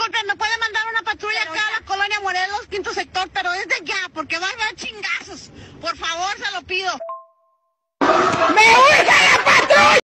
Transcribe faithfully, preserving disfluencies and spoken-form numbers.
Disculpe, ¿me puede mandar una patrulla acá a la colonia Morelos, quinto sector? Pero es de ya, porque va a haber chingazos. Por favor, se lo pido. ¡Me urge!